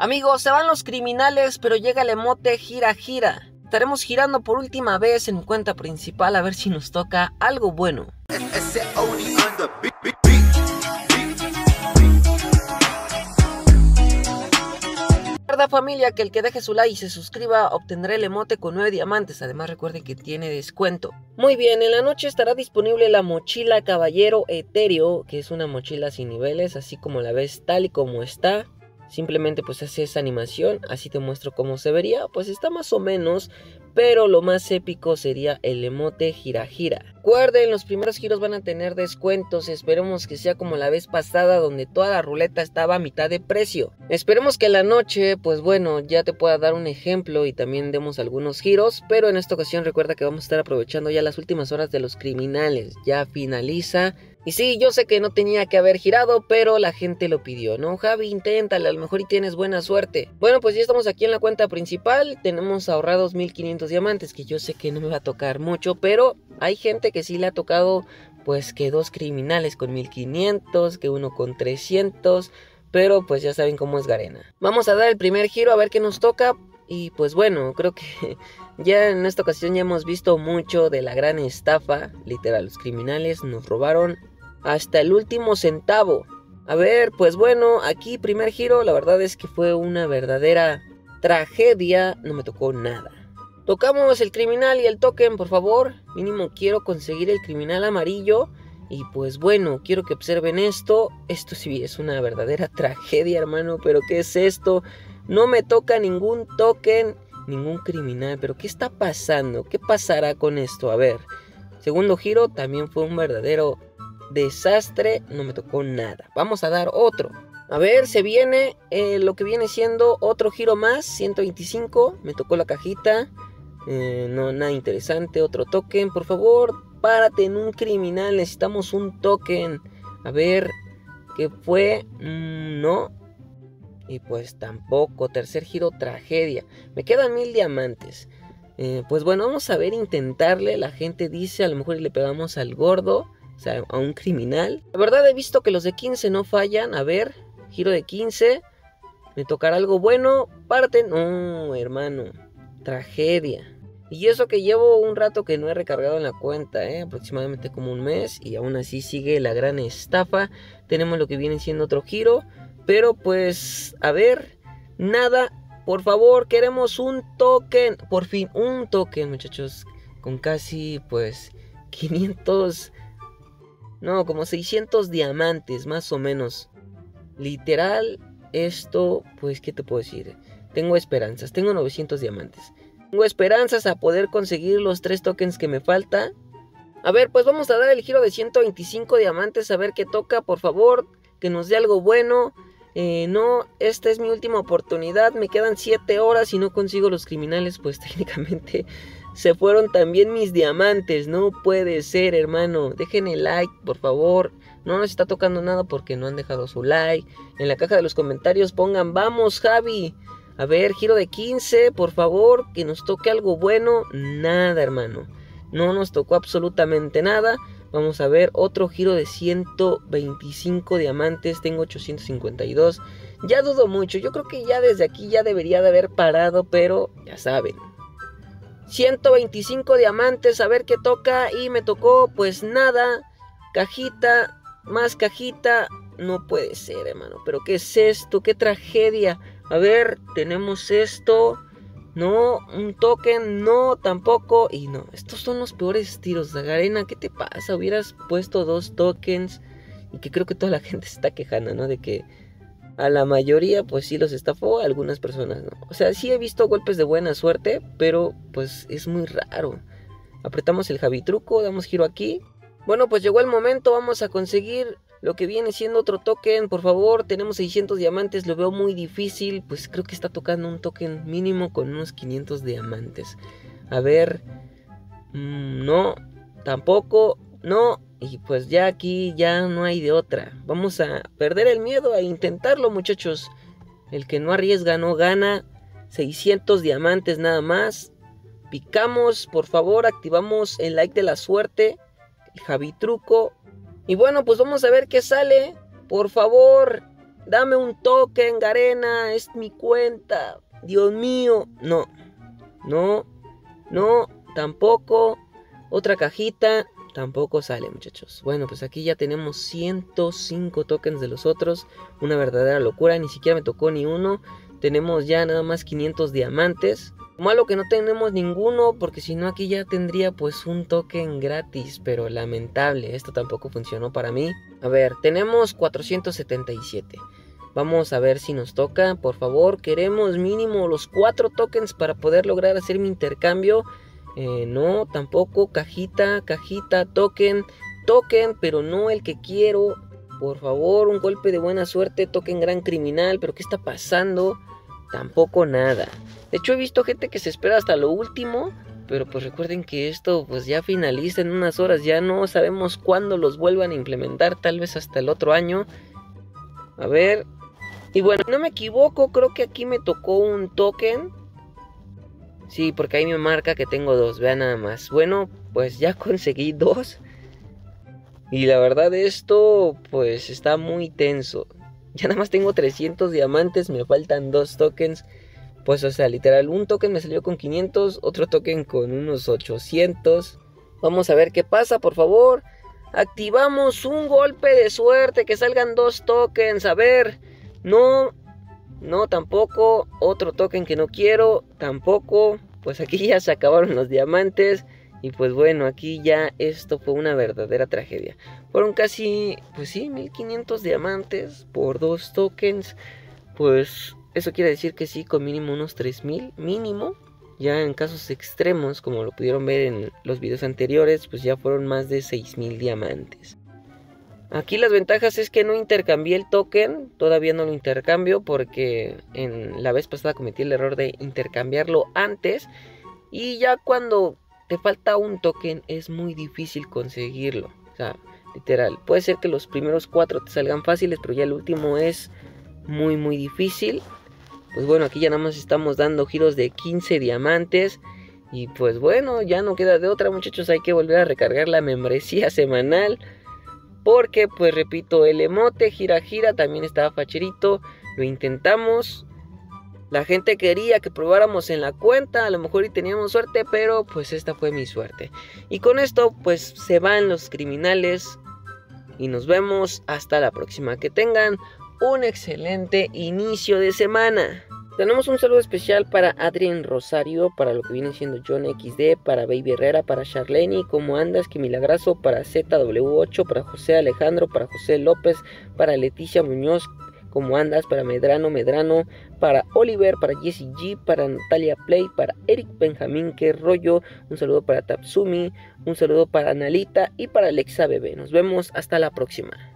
Amigos, se van los criminales, pero llega el emote gira gira. Estaremos girando por última vez en mi cuenta principal a ver si nos toca algo bueno. Recuerda, familia, que el que deje su like y se suscriba obtendrá el emote con 9 diamantes. Además, recuerden que tiene descuento. Muy bien, en la noche estará disponible la mochila Caballero Etéreo, que es una mochila sin niveles, así como la ves tal y como está. Simplemente pues hace esa animación, así te muestro cómo se vería, pues está más o menos, pero lo más épico sería el emote gira gira. Recuerden, los primeros giros van a tener descuentos, esperemos que sea como la vez pasada donde toda la ruleta estaba a mitad de precio. Esperemos que en la noche, pues bueno, ya te pueda dar un ejemplo y también demos algunos giros, pero en esta ocasión recuerda que vamos a estar aprovechando ya las últimas horas de los criminales, ya finaliza. Y sí, yo sé que no tenía que haber girado, pero la gente lo pidió, ¿no? Javi, inténtale, a lo mejor y tienes buena suerte. Bueno, pues ya estamos aquí en la cuenta principal, tenemos ahorrados 1500 diamantes, que yo sé que no me va a tocar mucho, pero hay gente que sí le ha tocado, pues que 2 criminales con 1500, que uno con 300, pero pues ya saben cómo es Garena. Vamos a dar el primer giro a ver qué nos toca. Y pues bueno, creo que ya en esta ocasión ya hemos visto mucho de la gran estafa. Literal, los criminales nos robaron hasta el último centavo. A ver, pues bueno, aquí primer giro, la verdad es que fue una verdadera tragedia. No me tocó nada. Tocamos el criminal y el token, por favor. Mínimo quiero conseguir el criminal amarillo. Y pues bueno, quiero que observen esto. Esto sí es una verdadera tragedia, hermano. Pero ¿qué es esto? No me toca ningún token, ningún criminal. ¿Pero qué está pasando? ¿Qué pasará con esto? A ver, segundo giro también fue un verdadero desastre. No me tocó nada. Vamos a dar otro. A ver, se viene lo que viene siendo otro giro más, 125. Me tocó la cajita. No, nada interesante. Otro token, por favor. Párate en un criminal. Necesitamos un token. A ver, ¿qué fue? No. Y pues tampoco. Tercer giro, tragedia. Me quedan 1000 diamantes. Pues bueno, vamos a ver, intentarle. La gente dice, a lo mejor le pegamos al gordo, o sea, a un criminal. La verdad he visto que los de 15 no fallan. A ver, giro de 15. Me tocará algo bueno. Parte. No, hermano. Tragedia. Y eso que llevo un rato que no he recargado en la cuenta, aproximadamente como un mes. Y aún así sigue la gran estafa. Tenemos lo que viene siendo otro giro. Pero pues, a ver, nada, por favor, queremos un token, por fin, un token, muchachos, con casi, pues, 500, no, como 600 diamantes, más o menos. Literal, esto, pues, ¿qué te puedo decir? Tengo esperanzas, tengo 900 diamantes. Tengo esperanzas a poder conseguir los 3 tokens que me falta. A ver, pues vamos a dar el giro de 125 diamantes, a ver qué toca, por favor, que nos dé algo bueno. No, esta es mi última oportunidad. Me quedan 7 horas y no consigo los criminales. Pues técnicamente se fueron también mis diamantes. No puede ser, hermano. Dejen el like, por favor. No nos está tocando nada porque no han dejado su like. En la caja de los comentarios pongan: vamos, Javi. A ver, giro de 15, por favor, que nos toque algo bueno. Nada, hermano. No nos tocó absolutamente nada. Vamos a ver, otro giro de 125 diamantes, tengo 852. Ya dudo mucho, yo creo que ya desde aquí ya debería de haber parado, pero ya saben. 125 diamantes, a ver qué toca, y me tocó pues nada. Cajita, más cajita, no puede ser, hermano, pero ¿qué es esto? ¡Qué tragedia! A ver, tenemos esto. No, un token, no, tampoco. Y no, estos son los peores tiros de Garena. ¿Qué te pasa? Hubieras puesto 2 tokens. Y que creo que toda la gente se está quejando, ¿no? De que a la mayoría pues sí los estafó, a algunas personas no. O sea, sí he visto golpes de buena suerte, pero pues es muy raro. Apretamos el Javi truco, damos giro aquí. Bueno, pues llegó el momento, vamos a conseguir lo que viene siendo otro token, por favor. Tenemos 600 diamantes, lo veo muy difícil. Pues creo que está tocando un token mínimo con unos 500 diamantes. A ver, no, tampoco, no. Y pues ya aquí ya no hay de otra. Vamos a perder el miedo a intentarlo, muchachos. El que no arriesga no gana. 600 diamantes nada más. Picamos, por favor, activamos el like de la suerte, el Javi truco. Y bueno, pues vamos a ver qué sale. Por favor, Dame un token, Garena, es mi cuenta. Dios mío. No, no, no, tampoco. Otra cajita, tampoco sale, muchachos. Bueno, pues aquí ya tenemos 105 tokens de los otros. Una verdadera locura, ni siquiera me tocó ni uno. Tenemos ya nada más 500 diamantes. Malo que no tenemos ninguno, porque si no aquí ya tendría pues un token gratis, pero lamentable, esto tampoco funcionó para mí. A ver, tenemos 477. Vamos a ver si nos toca, por favor, queremos mínimo los 4 tokens para poder lograr hacer mi intercambio. No, tampoco, cajita, token, pero no el que quiero. Por favor, un golpe de buena suerte, token gran criminal, pero ¿qué está pasando? Tampoco nada. De hecho he visto gente que se espera hasta lo último, pero pues recuerden que esto pues ya finaliza en unas horas, ya no sabemos cuándo los vuelvan a implementar, tal vez hasta el otro año. A ver, y bueno, no me equivoco, creo que aquí me tocó un token. Sí, porque ahí me marca que tengo 2, vean nada más. Bueno, pues ya conseguí 2. Y la verdad esto pues está muy tenso. Ya nada más tengo 300 diamantes, me faltan 2 tokens. Pues o sea, literal, un token me salió con 500, otro token con unos 800. Vamos a ver qué pasa, por favor. Activamos un golpe de suerte, que salgan 2 tokens. A ver, no, tampoco. Otro token que no quiero, tampoco. Pues aquí ya se acabaron los diamantes. Y pues bueno, aquí ya esto fue una verdadera tragedia. Fueron casi, pues sí, 1500 diamantes por 2 tokens. Pues eso quiere decir que sí, con mínimo unos 3000, mínimo. Ya en casos extremos, como lo pudieron ver en los videos anteriores, pues ya fueron más de 6000 diamantes. Aquí las ventajas es que no intercambié el token, todavía no lo intercambio porque en la vez pasada cometí el error de intercambiarlo antes. Y ya cuando te falta un token es muy difícil conseguirlo. O sea, literal, puede ser que los primeros 4 te salgan fáciles, pero ya el último es muy difícil. Pues bueno, aquí ya nada más estamos dando giros de 15 diamantes. Y pues bueno, ya no queda de otra, muchachos, hay que volver a recargar la membresía semanal. Porque pues repito, el emote gira también estaba facherito. Lo intentamos. La gente quería que probáramos en la cuenta, a lo mejor y teníamos suerte, pero pues esta fue mi suerte. Y con esto pues se van los criminales y nos vemos hasta la próxima. Que tengan un excelente inicio de semana. Tenemos un saludo especial para Adrien Rosario, para lo que viene siendo John XD, para Baby Herrera, para Charlene, ¿cómo andas? Que milagroso, para ZW8, para José Alejandro, para José López, para Leticia Muñoz, ¿cómo andas? Para Medrano, para Oliver, para Jessie G, para Natalia Play, para Eric Benjamín, qué rollo, un saludo para Tatsumi, un saludo para Analita y para Alexa Bebé. Nos vemos hasta la próxima.